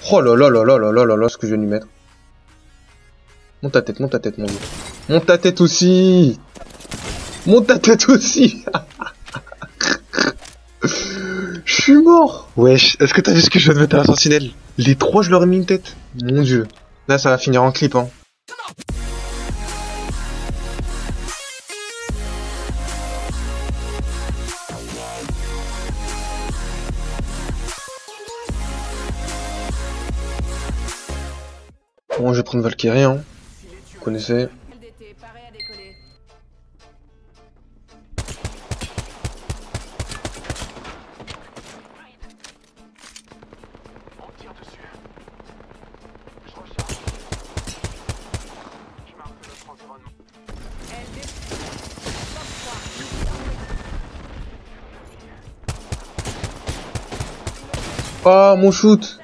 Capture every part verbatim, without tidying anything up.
Oh là là là là là là là là, ce que je viens de lui mettre. Monte ta tête, monte ta tête, mon dieu. Monte ta tête aussi. Monte ta tête aussi. Je suis mort. Wesh, est-ce que t'as vu ce que je viens de mettre à la sentinelle? Les trois, je leur ai mis une tête. Mon dieu. Là, ça va finir en clip, hein. Bon, je vais prendre Valkyrie, hein. Vous connaissez. Oh, mon shoot.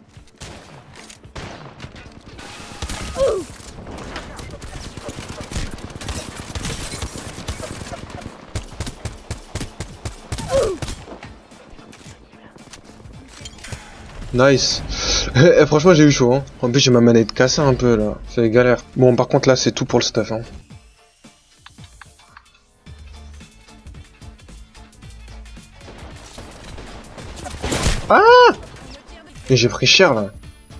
Nice. Eh, franchement, j'ai eu chaud, hein. En plus, j'ai ma manette cassée un peu, là. C'est galère. Bon, par contre, là, c'est tout pour le stuff, hein. Ah! Et j'ai pris cher, là.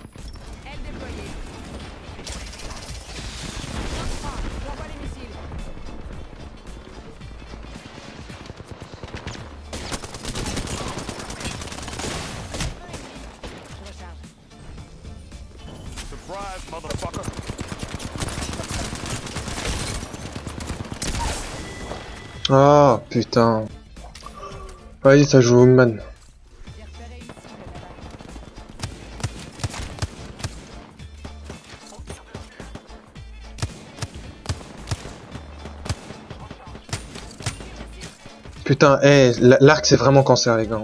Ah, putain. Vas-y, ça joue Hogman. Putain, eh, hey, l'arc c'est vraiment cancer, les gars.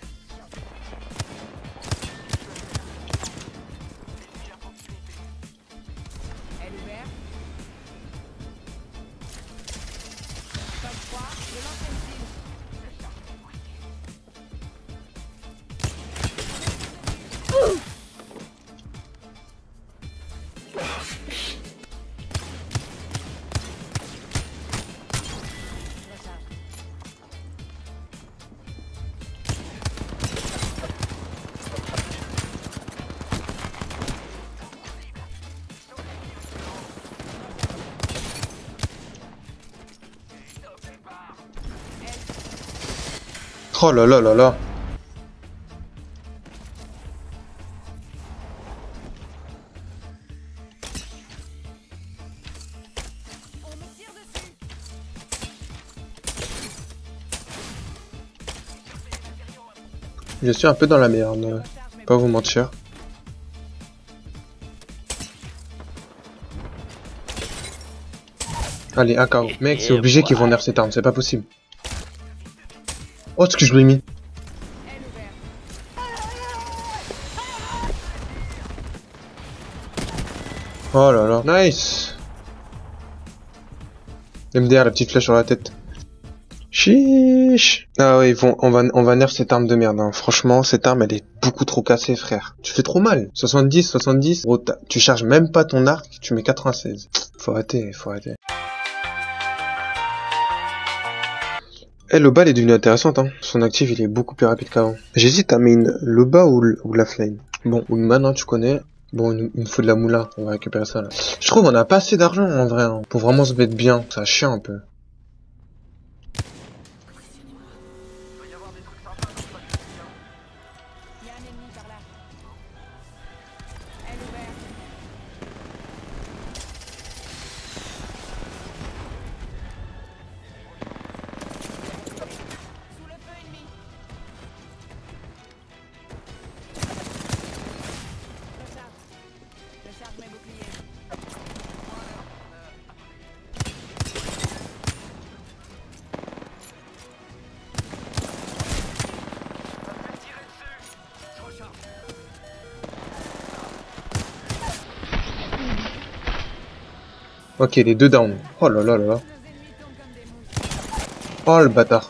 Oh là là là là. Je suis un peu dans la merde, pas vous mentir. Allez, un K O. Mec, c'est obligé qu'ils vont nerf cette arme, c'est pas possible. Oh, ce que je l'ai mis. Oh là là, nice. M D R, la petite flèche sur la tête. Chiche. Ah ouais, ils vont, on va, on va nerf cette arme de merde, hein. Franchement, cette arme, elle est beaucoup trop cassée, frère. Tu fais trop mal. soixante-dix, soixante-dix. Gros, tu charges même pas ton arc, tu mets quatre-vingt-seize. Faut arrêter, faut arrêter. Eh, le bas, elle est devenue intéressante, hein. Son actif, il est beaucoup plus rapide qu'avant. J'hésite à mettre le bas ou, ou la flame. Bon, Wingman, hein, tu connais. Bon, il nous faut de la moula. On va récupérer ça, là. Je trouve qu'on a pas assez d'argent, en vrai, hein, pour vraiment se mettre bien. Ça chie un peu. Ok, les deux down. Oh là là là là. Oh le bâtard.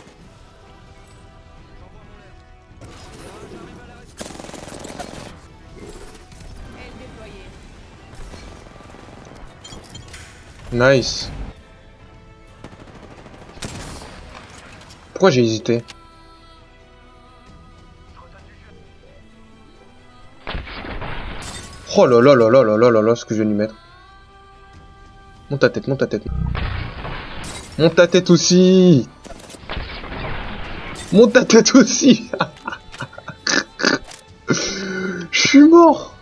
Nice. Pourquoi j'ai hésité? Oh là là là là là là là là, ce que je vais lui mettre. Monte ta tête, monte ta tête. Monte ta tête aussi. Monte ta tête aussi. Je suis mort.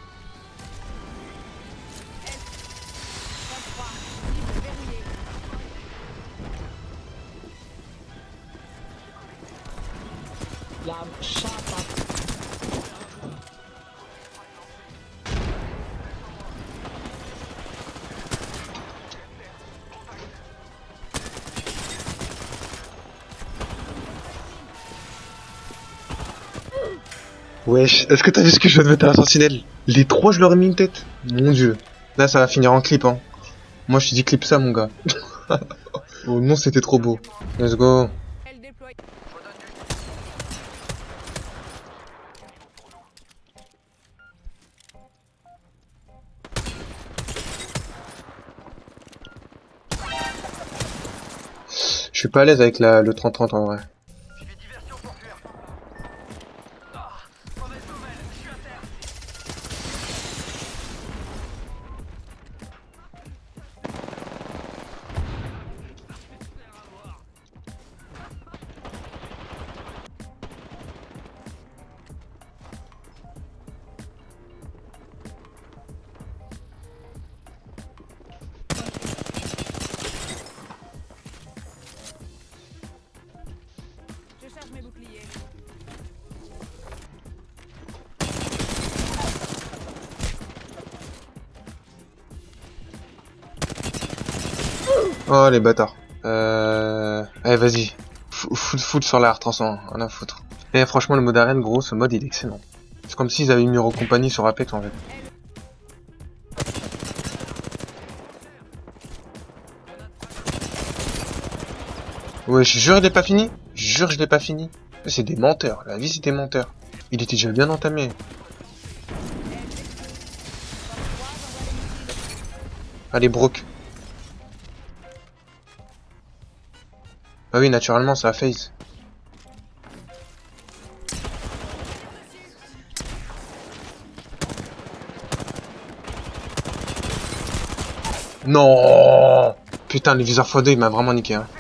La chatte. Wesh, est-ce que t'as vu ce que je viens de mettre à la sentinelle? Les trois, je leur ai mis une tête. Mon dieu. Là, ça va finir en clip, hein. Moi, je te dis clip ça, mon gars. Oh non, c'était trop beau. Let's go. Je suis pas à l'aise avec la, le trente trente en vrai. Mes boucliers. Oh les bâtards. Euh... Allez vas-y. Foot foot sur l'air, transcend, rien à foutre. Et franchement le mode arène gros, ce mode il est excellent. C'est comme s'ils avaient mis Euro Company sur Apex en fait. Ouais, je jure, je l'ai pas fini. Je jure, je l'ai pas fini. C'est des menteurs. La vie, c'est des menteurs. Il était déjà bien entamé. Allez, Brook. Ah oui, naturellement, ça phase. Non. Putain, le viseur fois deux, il m'a vraiment niqué. Hein.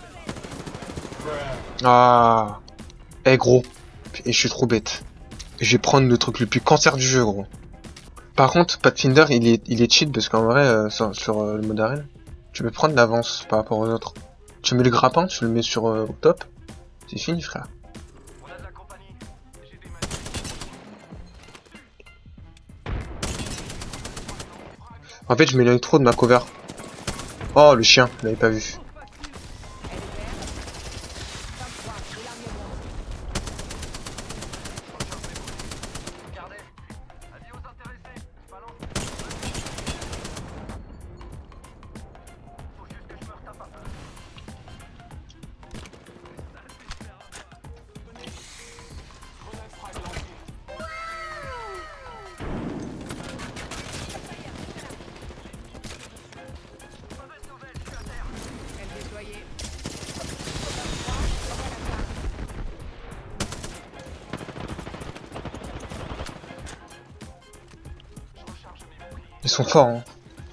Ah. Eh gros. Et je suis trop bête. Je vais prendre le truc le plus cancer du jeu, gros. Par contre, Pathfinder, il est, il est cheat parce qu'en vrai, euh, sur, sur euh, le mode arène, tu peux prendre l'avance par rapport aux autres. Tu mets le grappin, tu le mets sur euh, au top, c'est fini, frère. En fait, je m'éloigne trop de ma cover. Oh, le chien, je l'avais pas vu. Ils sont forts, hein.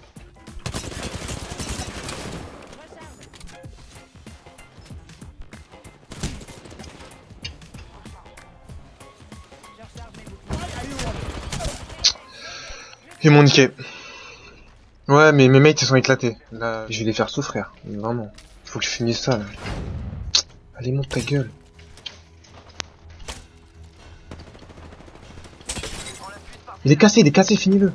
Ils m'ont niqué. Ouais, mais mes mates ils sont éclatés. Là, je vais les faire souffrir. Vraiment. Faut que je finisse ça, là. Allez, monte ta gueule. Il est cassé, il est cassé, finis-le.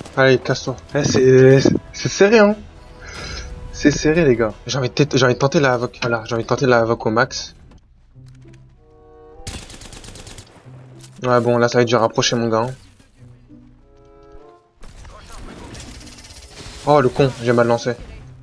Allez, casse-toi. Eh, c'est c'est serré, hein. C'est serré, les gars. J'ai envie de, t- j'ai envie de tenter la Havoc. Voilà, j'ai envie de tenter la Havoc au max. Ouais, bon, là, ça va être dur à rapprocher, mon gars. Hein. Oh, le con, j'ai mal lancé.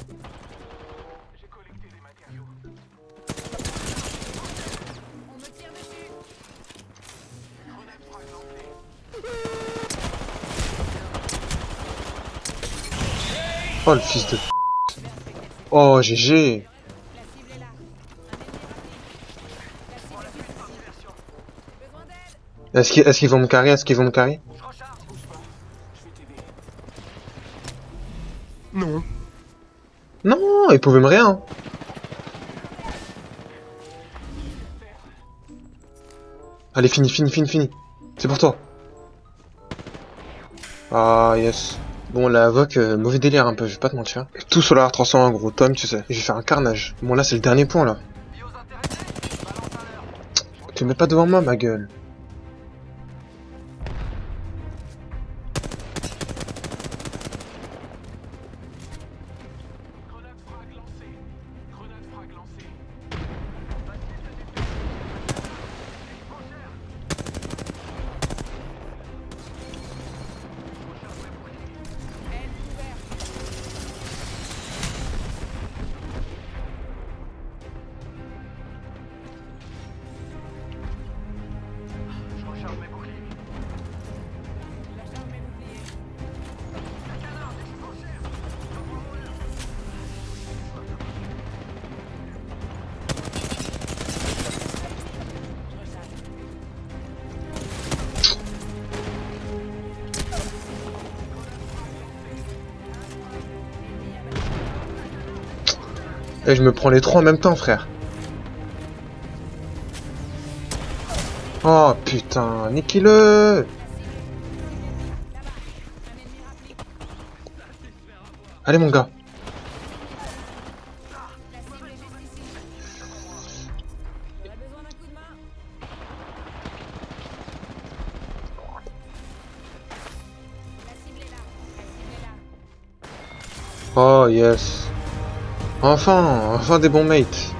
Oh, le fils de... Oh, G G. Est-ce qu'ils est-ce qu'ils vont me carrer? Est-ce qu'ils vont me carrer? Non. Non, ils pouvaient me rien. Allez, fini, fini, fini, fini. C'est pour toi. Ah, yes. Bon, la Havoc, euh, mauvais délire un peu, je vais pas te mentir. Tout sur la R trois cent un, gros Tom, tu sais. Je vais faire un carnage. Bon, là, c'est le dernier point, là. Tu mets pas devant moi, ma gueule. Et je me prends les trois en même temps, frère. Oh putain, niquez-le. Allez mon gars. Oh yes. Enfin, enfin des bons mates.